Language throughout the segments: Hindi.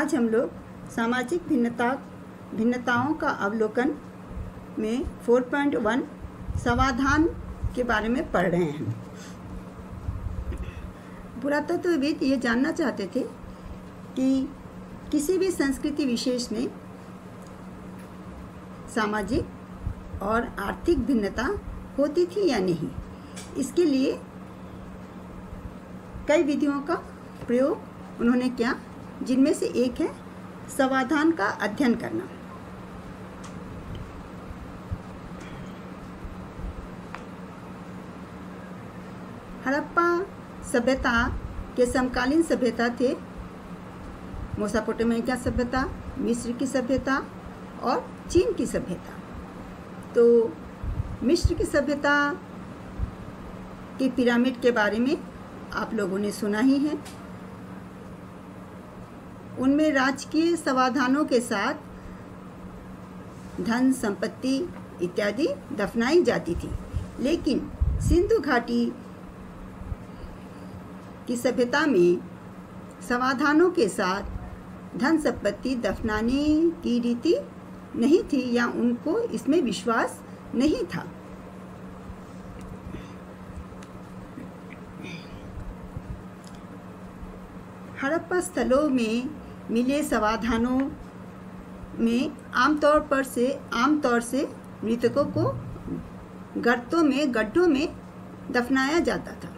आज हम लोग सामाजिक भिन्नताओं का अवलोकन में 4.1 समाधान के बारे में पढ़ रहे हैं। पुरातत्वविद ये जानना चाहते थे कि किसी भी संस्कृति विशेष में सामाजिक और आर्थिक भिन्नता होती थी या नहीं। इसके लिए कई विधियों का प्रयोग उन्होंने किया, जिनमें से एक है समाधान का अध्ययन करना। हड़प्पा सभ्यता के समकालीन सभ्यता थे मेसोपोटामिया सभ्यता, मिस्र की सभ्यता और चीन की सभ्यता। तो मिस्र की सभ्यता के पिरामिड के बारे में आप लोगों ने सुना ही है। उनमें राजकीय समाधानों के साथ धन संपत्ति इत्यादि दफनाई जाती थी, लेकिन सिंधु घाटी की सभ्यता में समाधानों के साथ धन संपत्ति दफनाने की रीति नहीं थी या उनको इसमें विश्वास नहीं था। हड़प्पा स्थलों में मिले समाधानों में आमतौर से मृतकों को गड्ढों में दफनाया जाता था।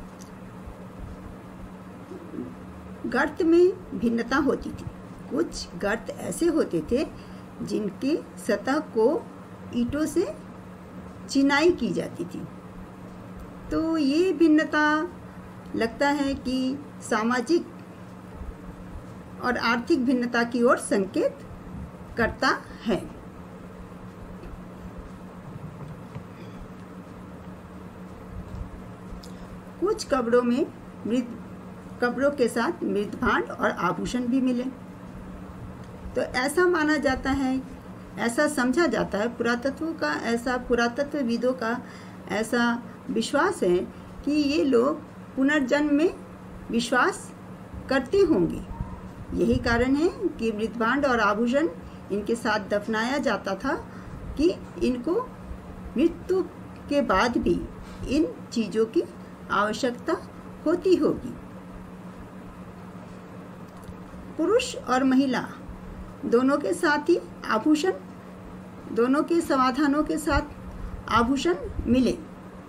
गर्त में भिन्नता होती थी। कुछ गर्त ऐसे होते थे जिनकी सतह को ईंटों से चिनाई की जाती थी। तो ये भिन्नता लगता है कि सामाजिक और आर्थिक भिन्नता की ओर संकेत करता है। कुछ कब्रों के साथ मृतभांड और आभूषण भी मिले। तो ऐसा माना जाता है, ऐसा समझा जाता है, पुरातत्वविदों का ऐसा विश्वास है कि ये लोग पुनर्जन्म में विश्वास करते होंगे। यही कारण है कि मृतभांड और आभूषण इनके साथ दफनाया जाता था कि इनको मृत्यु के बाद भी इन चीज़ों की आवश्यकता होती होगी। पुरुष और महिला दोनों के साथ ही आभूषण, दोनों के समाधानों के साथ आभूषण मिले।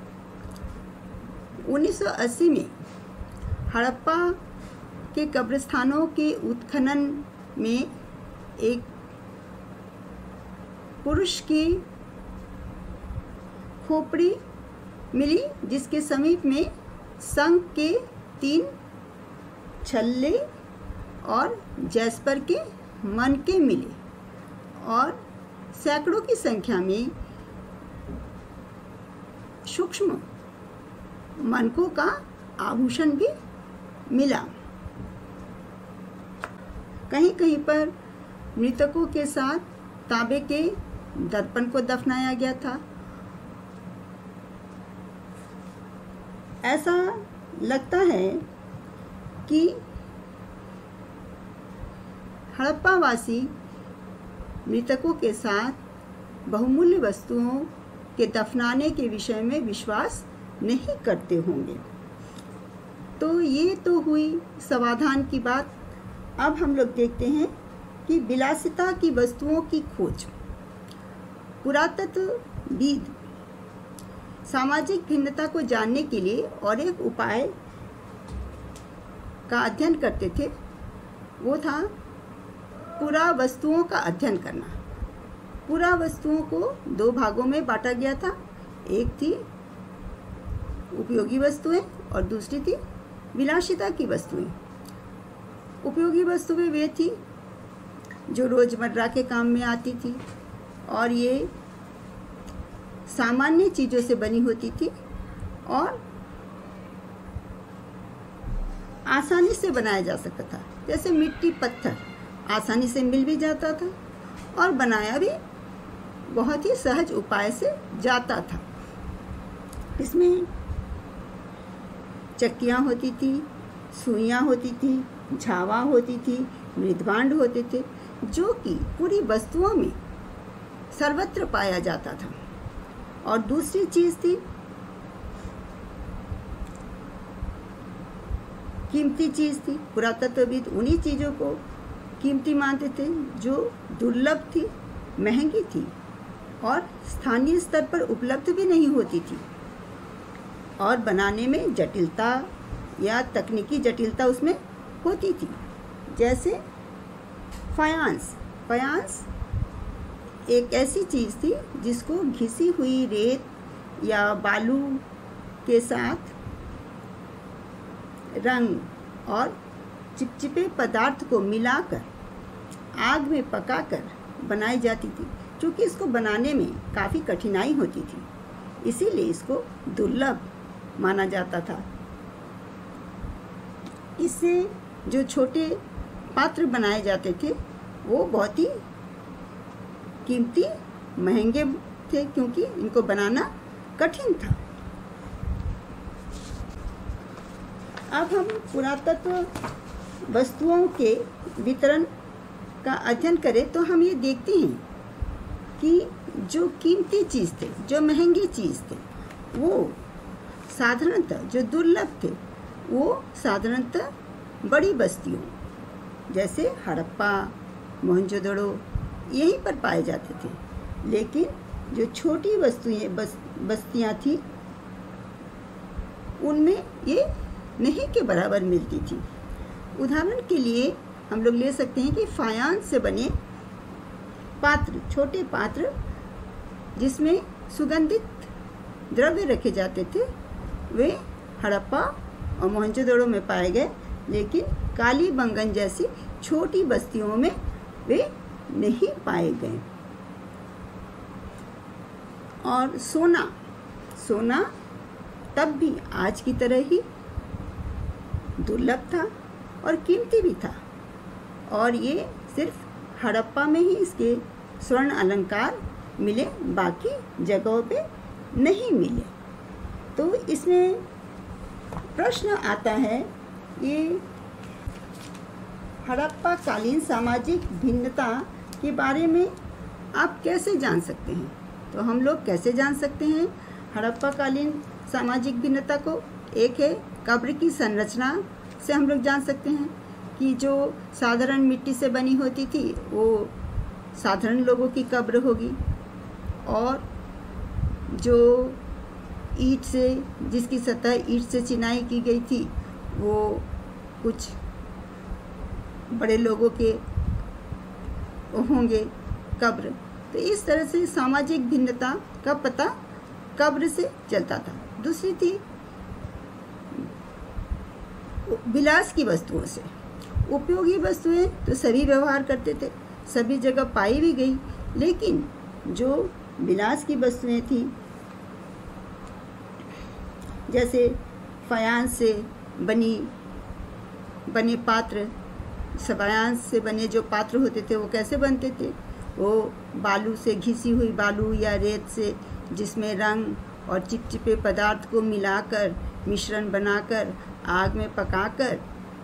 1980 में हड़प्पा के कब्रिस्तानों के उत्खनन में एक पुरुष की खोपड़ी मिली, जिसके समीप में शंख के 3 छल्ले और जैस्पर के मनके मिले और सैकड़ों की संख्या में सूक्ष्म मनकों का आभूषण भी मिला। कहीं कहीं पर मृतकों के साथ तांबे के दर्पण को दफनाया गया था। ऐसा लगता है कि हड़प्पावासी मृतकों के साथ बहुमूल्य वस्तुओं के दफनाने के विषय में विश्वास नहीं करते होंगे। तो ये तो हुई समाधान की बात। अब हम लोग देखते हैं कि विलासिता की वस्तुओं की खोज। पुरातत्वविद सामाजिक भिन्नता को जानने के लिए और एक उपाय का अध्ययन करते थे, वो था पुरावस्तुओं का अध्ययन करना। पुरावस्तुओं को 2 भागों में बांटा गया था। एक थी उपयोगी वस्तुएं और दूसरी थी विलासिता की वस्तुएं। उपयोगी वस्तुएं वे थी जो रोजमर्रा के काम में आती थी और ये सामान्य चीज़ों से बनी होती थी और आसानी से बनाया जा सकता था। जैसे मिट्टी, पत्थर आसानी से मिल भी जाता था और बनाया भी बहुत ही सहज उपाय से जाता था। इसमें चक्कियाँ होती थी, सुइयाँ होती थी, झावा होती थी, मृदभांड होते थे, जो कि पूरी वस्तुओं में सर्वत्र पाया जाता था। और दूसरी चीज़ थी कीमती चीज़ थी। पुरातत्वविद उन्हीं चीज़ों को कीमती मानते थे जो दुर्लभ थी, महंगी थी और स्थानीय स्तर पर उपलब्ध भी नहीं होती थी, और बनाने में जटिलता या तकनीकी जटिलता उसमें होती थी। जैसे फायांस एक ऐसी चीज़ थी जिसको घिसी हुई रेत या बालू के साथ रंग और चिपचिपे पदार्थ को मिलाकर आग में पकाकर बनाई जाती थी। क्योंकि इसको बनाने में काफ़ी कठिनाई होती थी, इसीलिए इसको दुर्लभ माना जाता था। इससे जो छोटे पात्र बनाए जाते थे वो बहुत ही कीमती, महंगे थे, क्योंकि इनको बनाना कठिन था। अब हम पुरातत्व वस्तुओं के वितरण का अध्ययन करें तो हम ये देखते हैं कि जो कीमती चीज़ थे, जो महंगी चीज़ थे, वो साधारणतः, जो दुर्लभ थे, वो साधारणतः बड़ी बस्तियों जैसे हड़प्पा, मोहनजोदड़ो यहीं पर पाए जाते थे। लेकिन जो छोटी बस्तियाँ थी उनमें ये नहीं के बराबर मिलती थी। उदाहरण के लिए हम लोग ले सकते हैं कि फायांस से बने पात्र, छोटे पात्र जिसमें सुगंधित द्रव्य रखे जाते थे, वे हड़प्पा और मोहनजोदड़ो में पाए गए, लेकिन कालीबंगन जैसी छोटी बस्तियों में वे नहीं पाए गए। और सोना तब भी आज की तरह ही दुर्लभ था और कीमती भी था, और ये सिर्फ हड़प्पा में ही इसके स्वर्ण अलंकार मिले, बाकी जगहों पे नहीं मिले। तो इसमें प्रश्न आता है, ये हड़प्पा कालीन सामाजिक भिन्नता के बारे में आप कैसे जान सकते हैं? तो हम लोग कैसे जान सकते हैं हड़प्पा कालीन सामाजिक भिन्नता को? एक है कब्र की संरचना से हम लोग जान सकते हैं कि जो साधारण मिट्टी से बनी होती थी वो साधारण लोगों की कब्र होगी, और जो ईंट से, जिसकी सतह ईंट से चिनाई की गई थी, वो कुछ बड़े लोगों के होंगे कब्र। तो इस तरह से सामाजिक भिन्नता का पता कब्र से चलता था। दूसरी थी विलास की वस्तुओं से। उपयोगी वस्तुएं तो सभी व्यवहार करते थे, सभी जगह पाई भी गई, लेकिन जो विलास की वस्तुएं थी, जैसे फायांस से बने पात्र, फायांस से बने जो पात्र होते थे वो कैसे बनते थे? वो बालू से, घिसी हुई बालू या रेत से, जिसमें रंग और चिपचिपे पदार्थ को मिलाकर मिश्रण बनाकर आग में पकाकर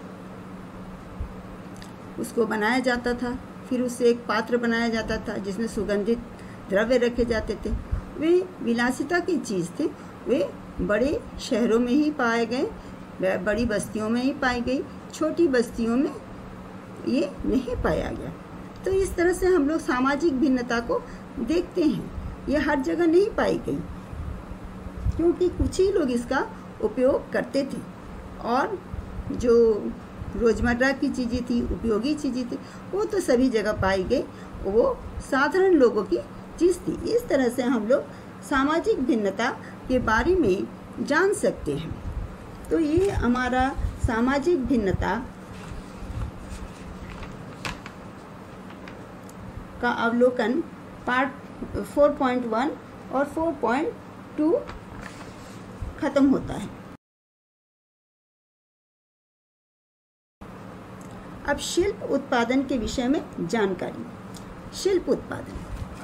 उसको बनाया जाता था। फिर उससे एक पात्र बनाया जाता था जिसमें सुगंधित द्रव्य रखे जाते थे। वे विलासिता की चीज़ थे, वे बड़े शहरों में ही पाए गए, बड़ी बस्तियों में ही पाई गई, छोटी बस्तियों में ये नहीं पाया गया। तो इस तरह से हम लोग सामाजिक भिन्नता को देखते हैं। ये हर जगह नहीं पाई गई, क्योंकि कुछ ही लोग इसका उपयोग करते थे, और जो रोज़मर्रा की चीज़ें थी, उपयोगी चीज़ें थी, वो तो सभी जगह पाई गई, वो साधारण लोगों की चीज़ थी। इस तरह से हम लोग सामाजिक भिन्नता के बारे में जान सकते हैं। तो ये हमारा सामाजिक भिन्नता का अवलोकन पार्ट 4.1 और 4.2 खत्म होता है। अब शिल्प उत्पादन के विषय में जानकारी। शिल्प उत्पादन,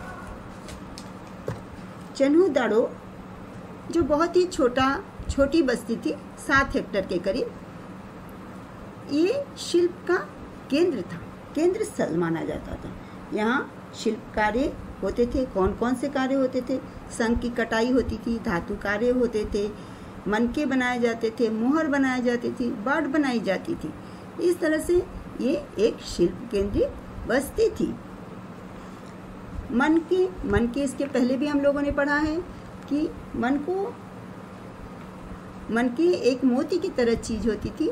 चन्हुदाड़ो जो बहुत ही छोटी बस्ती थी, 7 हेक्टेयर के करीब, ये शिल्प का केंद्र था। केंद्र स्थल माना जाता था। यहाँ शिल्प कार्य होते थे। कौन कौन से कार्य होते थे? शंख की कटाई होती थी, धातु कार्य होते थे, मनके बनाए जाते थे, मोहर बनाए जाती थी, बाट बनाई जाती थी। इस तरह से ये एक शिल्प केंद्रित बस्ती थी। मनके इसके पहले भी हम लोगों ने पढ़ा है कि मनके एक मोती की तरह चीज होती थी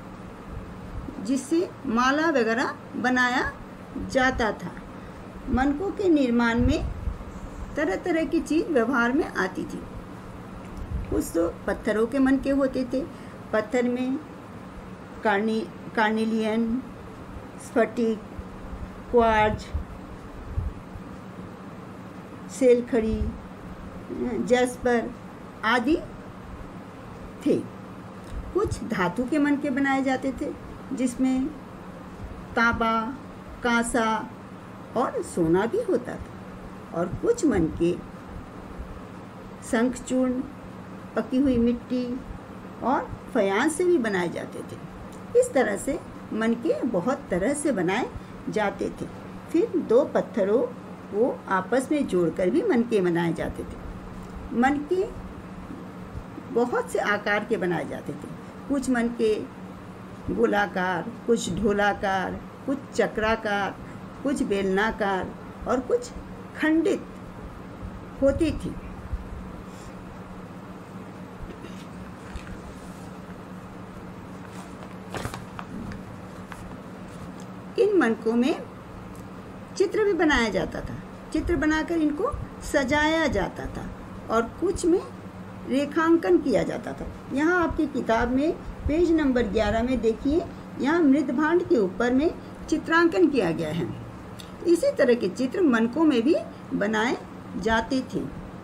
जिससे माला वगैरह बनाया जाता था। मनकों के निर्माण में तरह तरह की चीज व्यवहार में आती थी। कुछ तो पत्थरों के मनके होते थे। पत्थर में कार्नेलियन, स्फटिक, क्वार्ज, सेलखड़ी, जैस्पर आदि थे। कुछ धातु के मनके बनाए जाते थे जिसमें तांबा, कांसा और सोना भी होता था। और कुछ मनके शंखचूर्ण, पकी हुई मिट्टी और फयांस से भी बनाए जाते थे। इस तरह से मनके बहुत तरह से बनाए जाते थे। फिर दो पत्थरों को आपस में जोड़कर भी मनके बनाए जाते थे। मनके बहुत से आकार के बनाए जाते थे। कुछ मनके गोलाकार, कुछ ढोलाकार, कुछ चक्राकार, कुछ बेलनाकार और कुछ खंडित होती थी। इन मनकों में चित्र भी बनाया जाता था। चित्र बनाकर इनको सजाया जाता था और कुछ में रेखांकन किया जाता था। यहाँ आपकी किताब में पेज नंबर 11 में देखिए, यहाँ मृदभांड के ऊपर में चित्रांकन किया गया है। इसी तरह के चित्र मनकों में भी बनाए जाते थे।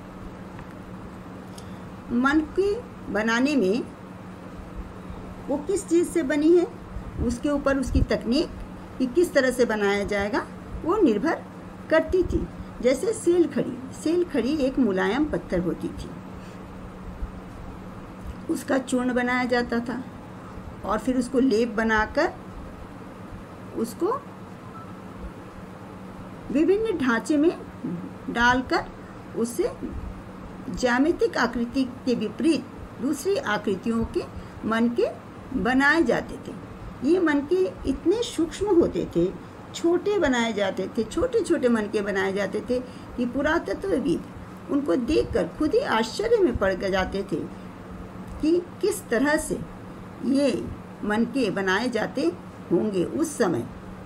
मनके बनाने में वो किस चीज़ से बनी है, उसके ऊपर उसकी तकनीक कि किस तरह से बनाया जाएगा वो निर्भर करती थी। जैसे सेलखड़ी एक मुलायम पत्थर होती थी। उसका चूर्ण बनाया जाता था और फिर उसको लेप बनाकर उसको विभिन्न ढांचे में डालकर उससे ज्यामितिक आकृति के विपरीत दूसरी आकृतियों के मनके बनाए जाते थे। ये मनके इतने सूक्ष्म होते थे, छोटे बनाए जाते थे, छोटे छोटे मनके बनाए जाते थे कि पुरातत्वविद उनको देखकर खुद ही आश्चर्य में पड़ जाते थे कि किस तरह से ये मनके बनाए जाते होंगे उस समय।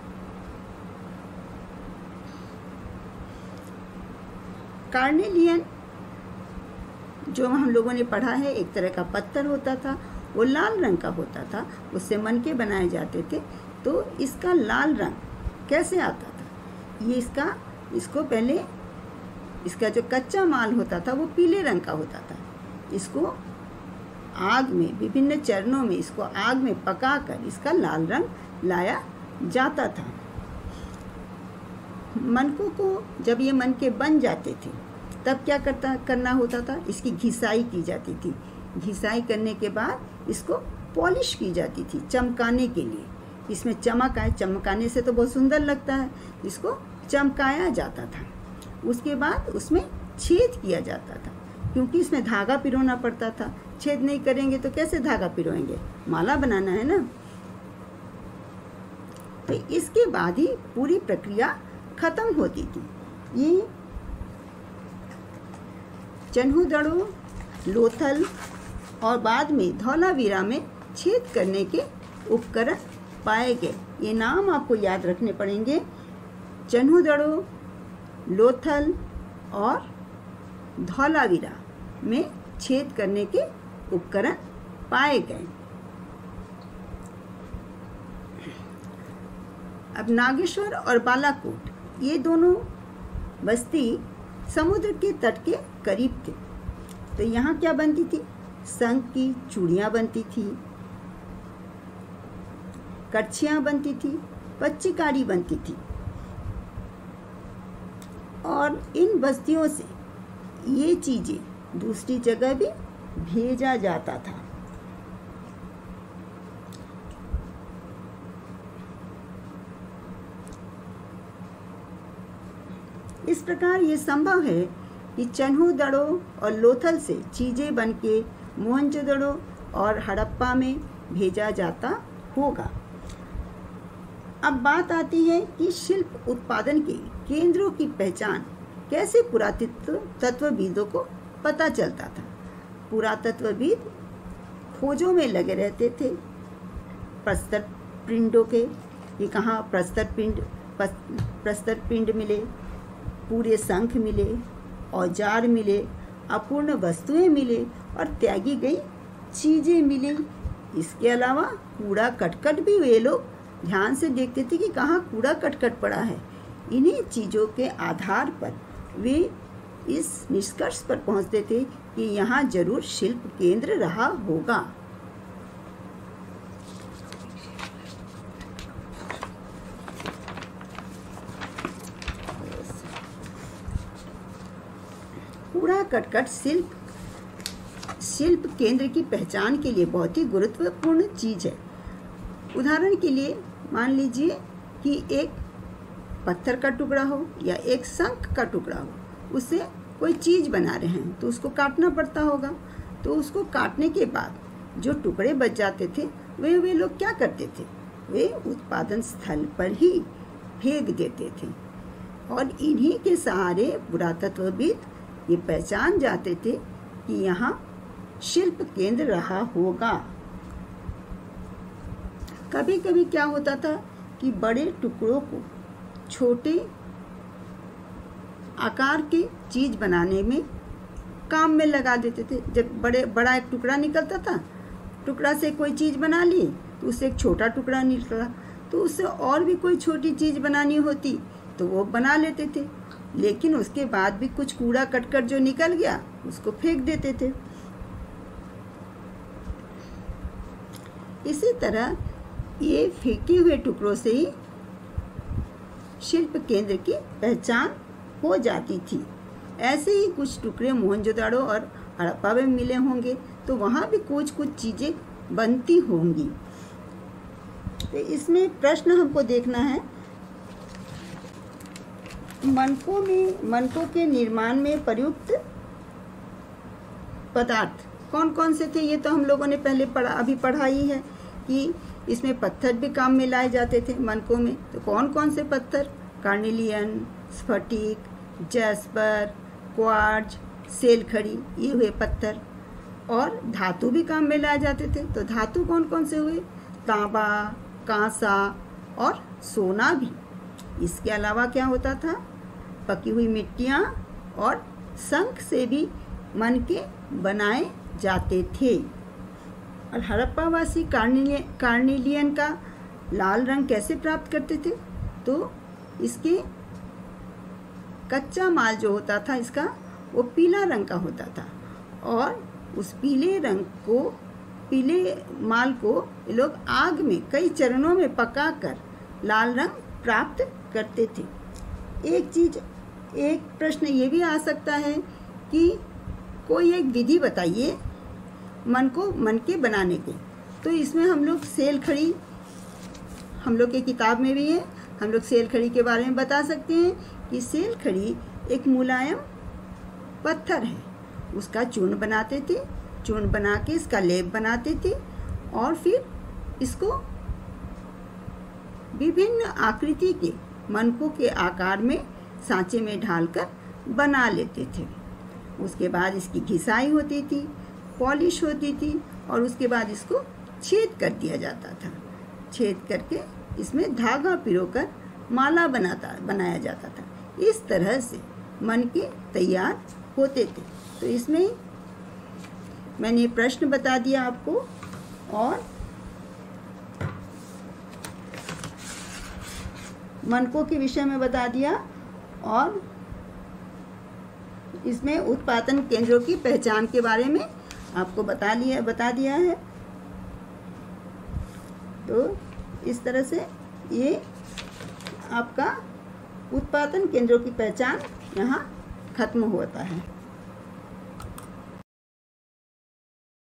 कार्नेलियन जो हम लोगों ने पढ़ा है, एक तरह का पत्थर होता था, वो लाल रंग का होता था, उससे मनके बनाए जाते थे। तो इसका लाल रंग कैसे आता था? ये इसको पहले इसका जो कच्चा माल होता था वो पीले रंग का होता था। इसको आग में विभिन्न चरणों में इसको आग में पकाकर इसका लाल रंग लाया जाता था। मनकों को जब ये मनके बन जाते थे तब क्या करना होता था? इसकी घिसाई की जाती थी। घिसाई करने के बाद इसको पॉलिश की जाती थी चमकाने के लिए। इसमें चमक आए, चमकाने से तो बहुत सुंदर लगता है, इसको चमकाया जाता था। उसके बाद उसमें छेद किया जाता था, क्योंकि इसमें धागा पिरोना पड़ता था। छेद नहीं करेंगे तो कैसे धागा पिरोएंगे? माला बनाना है ना। तो इसके बाद ही पूरी प्रक्रिया खत्म होती थी। ये चन्हुदड़ो, लोथल और बाद में धौलावीरा में छेद करने के उपकरण पाए गए। ये नाम आपको याद रखने पड़ेंगे। चन्हुदड़ो, लोथल और धौलावीरा में छेद करने के उपकरण पाए गए। अब नागेश्वर और बालाकोट ये दोनों बस्ती समुद्र के तट के करीब थे। तो यहाँ क्या बनती थी? शंख की चूड़ियाँ बनती थी, कड़छियाँ बनती थी, पच्चीकारी बनती थी। और इन बस्तियों से ये चीज़ें दूसरी जगह भी भेजा जाता था। इस प्रकार ये संभव है कि चन्हू-दड़ो और लोथल से चीज़ें बन के मोहनजोदड़ो और हड़प्पा में भेजा जाता होगा। अब बात आती है कि शिल्प उत्पादन के केंद्रों की पहचान कैसे पुरातत्वविदों को पता चलता था। पुरातत्वविद खोजों में लगे रहते थे प्रस्तर पिंडों के, ये कहाँ प्रस्तर पिंड मिले, पूरे शंख मिले, औजार मिले, अपूर्ण वस्तुएं मिले और त्यागी गई चीज़ें मिली। इसके अलावा कूड़ा कटकट भी वे लोग ध्यान से देखते थे कि कहाँ कूड़ा कटकट पड़ा है। इन्हीं चीज़ों के आधार पर वे इस निष्कर्ष पर पहुँचते थे कि यहाँ जरूर शिल्प केंद्र रहा होगा। कूड़ा कटकट शिल्प केंद्र की पहचान के लिए बहुत ही गुरुत्वपूर्ण चीज़ है। उदाहरण के लिए मान लीजिए कि एक पत्थर का टुकड़ा हो या एक शंख का टुकड़ा हो, उससे कोई चीज़ बना रहे हैं तो उसको काटना पड़ता होगा। तो उसको काटने के बाद जो टुकड़े बच जाते थे वे लोग क्या करते थे, वे उत्पादन स्थल पर ही फेंक देते थे। और इन्हीं के सहारे पुरातत्वविद ये पहचान जाते थे कि यहाँ शिल्प केंद्र रहा होगा। कभी कभी क्या होता था कि बड़े टुकड़ों को छोटे आकार की चीज़ बनाने में काम में लगा देते थे। जब बड़ा एक टुकड़ा निकलता था, टुकड़ा से कोई चीज़ बना ली तो उससे एक छोटा टुकड़ा निकला, तो उससे और भी कोई छोटी चीज़ बनानी होती तो वो बना लेते थे। लेकिन उसके बाद भी कुछ कूड़ा कटकर जो निकल गया उसको फेंक देते थे। इसी तरह ये फेंके हुए टुकड़ों से ही शिल्प केंद्र की पहचान हो जाती थी। ऐसे ही कुछ टुकड़े मोहनजोदड़ो और हड़प्पा में मिले होंगे तो वहाँ भी कुछ चीज़ें बनती होंगी। तो इसमें प्रश्न हमको देखना है, मनकों के निर्माण में प्रयुक्त पदार्थ कौन कौन से थे। ये तो हम लोगों ने पहले अभी पढ़ा ही है कि इसमें पत्थर भी काम में लाए जाते थे मनकों में। तो कौन कौन से पत्थर, कार्नेलियन, स्फटिक, जैस्पर, क्वार्ट्ज, सेलखड़ी, ये हुए पत्थर। और धातु भी काम में लाए जाते थे। तो धातु कौन कौन से हुए, तांबा, कांसा और सोना भी। इसके अलावा क्या होता था, पकी हुई मिट्टियाँ और शंख से भी मनके बनाए जाते थे। और हड़प्पावासी कार्नेलियन का लाल रंग कैसे प्राप्त करते थे, तो इसके कच्चा माल जो होता था इसका वो पीला रंग का होता था। और उस पीले माल को ये लोग आग में कई चरणों में पकाकर लाल रंग प्राप्त करते थे। एक प्रश्न ये भी आ सकता है कि कोई एक विधि बताइए मनके बनाने के। तो इसमें हम लोग सेलखड़ी, हम लोग की किताब में भी है, हम लोग सेलखड़ी के बारे में बता सकते हैं कि सेलखड़ी एक मुलायम पत्थर है। उसका चूर्ण बनाते थे, चूर्ण बना के इसका लेप बनाते थे और फिर इसको विभिन्न आकृति के मनकों के आकार में सांचे में ढालकर बना लेते थे। उसके बाद इसकी घिसाई होती थी, पॉलिश होती थी और उसके बाद इसको छेद कर दिया जाता था। छेद करके इसमें धागा पिरोकर माला बनाया जाता था। इस तरह से मनके तैयार होते थे। तो इसमें मैंने प्रश्न बता दिया आपको और मनकों के विषय में बता दिया और इसमें उत्पादन केंद्रों की पहचान के बारे में आपको बता दिया है। तो इस तरह से ये आपका उत्पादन केंद्रों की पहचान यहाँ खत्म होता है।